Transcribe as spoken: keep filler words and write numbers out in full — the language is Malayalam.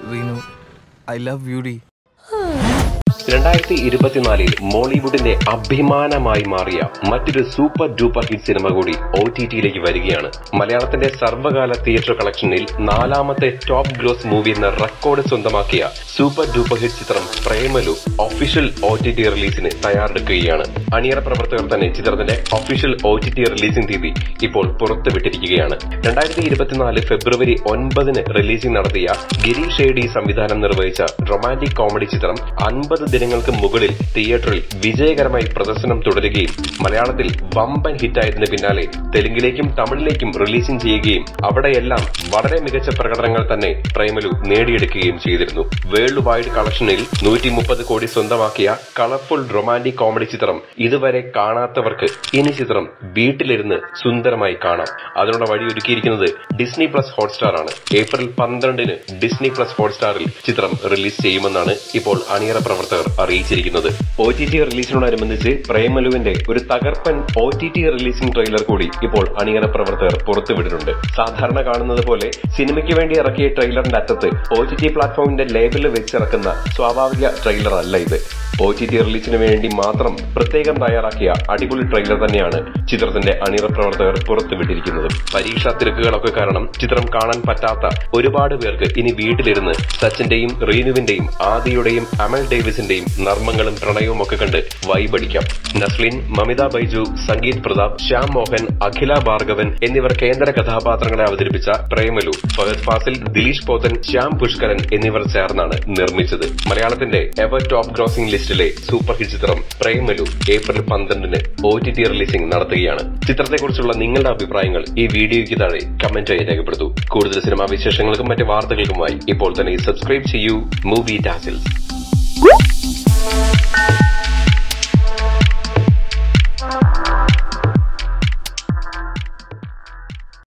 Reenu, I love beauty. രണ്ടായിരത്തി ഇരുപത്തിനാലിൽ മോളിവുഡിന്റെ അഭിമാനമായി മാറിയ മറ്റൊരു സൂപ്പർ ഡൂപ്പർ ഹിറ്റ് സിനിമ കൂടി ഒ ടി ടിയിലേക്ക് വരികയാണ്. മലയാളത്തിന്റെ സർവ്വകാല തിയേറ്റർ കളക്ഷനിൽ നാലാമത്തെ ടോപ്പ് ഗ്രോസ് മൂവി എന്ന റെക്കോർഡ് സ്വന്തമാക്കിയ സൂപ്പർ ഡൂപ്പർ ഹിറ്റ് ചിത്രം Premalu official O T T റിലീസിന് തയ്യാറെടുക്കുകയാണ്. അണിയറ പ്രവർത്തകർ തന്നെ ചിത്രത്തിന്റെ official O T T releasing തീയതി ഇപ്പോൾ പുറത്തുവിട്ടിരിക്കുകയാണ്. രണ്ടായിരത്തി ഇരുപത്തിനാല് ഫെബ്രുവരി ഒൻപതിന് റിലീസിംഗ് നടത്തിയ ഗിരീഷ് ഷേഡി സംവിധാനം നിർവഹിച്ച റൊമാന്റിക് കോമഡി ചിത്രം അൻപത് ദിനങ്ങൾക്ക് മുകളിൽ തിയേറ്ററിൽ വിജയകരമായി പ്രദർശനം തുടരുകയും മലയാളത്തിൽ വമ്പൻ ഹിറ്റായതിന് പിന്നാലെ തെലുങ്കിലേക്കും തമിഴിലേക്കും റിലീസിംഗ് ചെയ്യുകയും അവിടെയെല്ലാം വളരെ മികച്ച പ്രകടനങ്ങൾ തന്നെ പ്രേമലു നേടിയെടുക്കുകയും ചെയ്തിരുന്നു. വേൾഡ് വൈഡ് കളക്ഷനിൽ നൂറ്റി മുപ്പത് കോടി സ്വന്തമാക്കിയ കളർഫുൾ റൊമാന്റിക് കോമഡി ചിത്രം ഇതുവരെ കാണാത്തവർക്ക് ഇനി ചിത്രം വീട്ടിലിരുന്ന് സുന്ദരമായി കാണാം. അതിനുള്ള വഴിയൊരുക്കിയിരിക്കുന്നത് ഡിസ്നി പ്ലസ് ഹോട്ട്സ്റ്റാർ ആണ്. ഏപ്രിൽ പന്ത്രണ്ടിന് ഡിസ്നി പ്ലസ് ഹോട്ട്സ്റ്റാറിൽ ചിത്രം റിലീസ് ചെയ്യുമെന്നാണ് ഇപ്പോൾ അണിയറ പ്രവർത്തകർ അറിയിച്ചിരിക്കുന്നത്. ഒ ടി ടി റിലീസിനോടനുബന്ധിച്ച് പ്രേമലുവിന്റെ ഒരു തകർപ്പൻ O T T releasing trailer കൂടി ഇപ്പോൾ അണിയറ പ്രവർത്തകർ പുറത്തുവിട്ടിട്ടുണ്ട്. സാധാരണ കാണുന്നത് പോലെ സിനിമയ്ക്ക് വേണ്ടി ഇറക്കിയ ട്രെയിലറിന്റെ അറ്റത്ത് ഒ ടി ടി പ്ലാറ്റ്ഫോമിന്റെ ലേബിൾ വെച്ചിറക്കുന്ന സ്വാഭാവിക ട്രെയിലർ അല്ല ഇത്. ഒ ടി ടി റിലീസിന് വേണ്ടി മാത്രം പ്രത്യേകം തയ്യാറാക്കിയ അടിപൊളി ട്രെയിലർ തന്നെയാണ് ചിത്രത്തിന്റെ അണിയറ പ്രവർത്തകർ പുറത്തുവിട്ടിരിക്കുന്നത്. പരീക്ഷാ തിരക്കുകളൊക്കെ കാരണം ചിത്രം കാണാൻ പറ്റാത്ത ഒരുപാട് പേർക്ക് ഇനി വീട്ടിലിരുന്ന് സച്ചിന്റെയും റീനുവിന്റെയും ആദിയുടെയും അമൽ ഡേവിസിന്റെയും നർമ്മങ്ങളും പ്രണയവും ഒക്കെ കണ്ട് വൈബടിക്കാം. നസ്ലിൻ, മമിത ബൈജു, സംഗീത് പ്രതാപ്, ശ്യാം മോഹൻ, അഖില ഭാർഗവൻ എന്നിവർ കേന്ദ്ര കഥാപാത്രങ്ങളെ അവതരിപ്പിച്ച പ്രേമലു ഫഹദ് ഫാസിൽ, ദിലീഷ് പോത്തൻ, ശ്യാം പുഷ്കരൻ എന്നിവർ ചേർന്നാണ് നിർമ്മിച്ചത്. മലയാളത്തിന്റെ എവർ ടോപ്പ് ഗ്രോസിംഗ് ലിസ്റ്റിലെ സൂപ്പർ ഹിറ്റ് ചിത്രം പ്രേമലു ഏപ്രിൽ പന്ത്രണ്ടിന് ഒ ടി ടി റിലീസിംഗ് നടത്തുകയാണ്. ചിത്രത്തെക്കുറിച്ചുള്ള നിങ്ങളുടെ അഭിപ്രായങ്ങൾ ഈ വീഡിയോയ്ക്ക് താഴെ കമന്റായി രേഖപ്പെടുത്തൂ. കൂടുതൽ സിനിമാ വിശേഷങ്ങൾക്കും മറ്റ് വാർത്തകൾക്കുമായി ഇപ്പോൾ തന്നെ സബ്സ്ക്രൈബ് ചെയ്യൂ മൂവി ടാസിൽസ്.